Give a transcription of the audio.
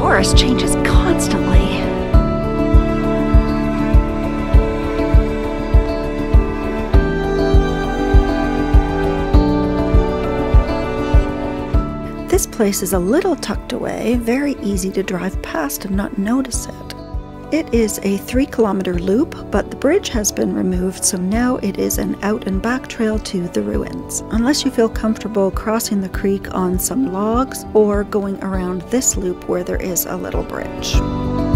forest changes constantly. This place is a little tucked away, very easy to drive past and not notice it. It is a 3-kilometer loop, but the bridge has been removed, so now it is an out and back trail to the ruins. Unless you feel comfortable crossing the creek on some logs or going around this loop where there is a little bridge.